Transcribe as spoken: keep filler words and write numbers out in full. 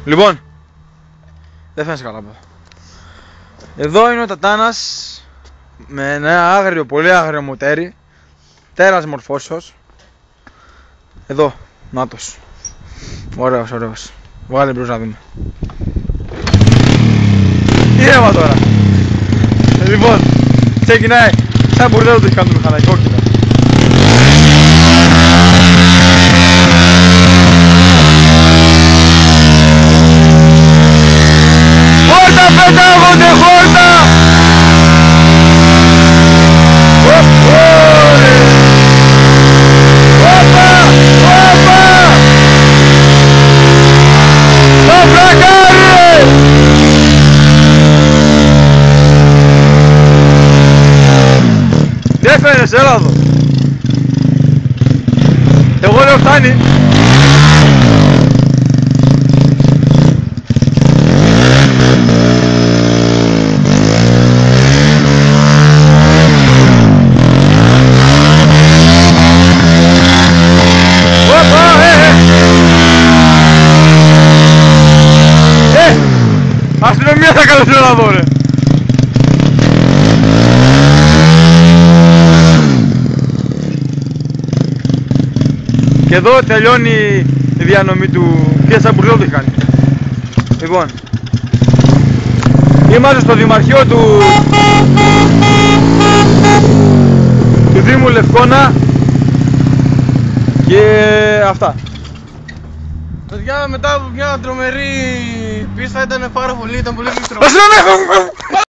Λοιπόν, δεν φαίνεσαι καλά εδώ. Εδώ είναι ο Τατάνας με ένα άγριο, πολύ άγριο μοτέρι. Τέρας μορφώσεως. Εδώ, νάτος. Ωραίος, ωραίος. Βγάλε μπρος να δούμε. Ήρεμα τώρα. Λοιπόν, ξεκινάει. Σαν μπουρδέλο το έχει κάνει το μηχανάκι, κόκκινο. Χόρτα, πετάγονται, χόρτα! Όπα, όπα! Το φλακάρι! Δεν φαίνεσαι, έλα εδώ. Εγώ λέω φτάνει. Αστυνομία θα καλέσω να δω, ρε. Και εδώ τελειώνει η διανομή του. Και σαν μπουρδέλο το έχει κάνει. Λοιπόν, είμαστε στο δημαρχείο του του Δήμου Λευκώνα. Και αυτά. Παιδιά, μετά από μια τρομερή πίστα ήταν πάρα πολύ, ήταν πολύ γλυστρό. Αστυνομία!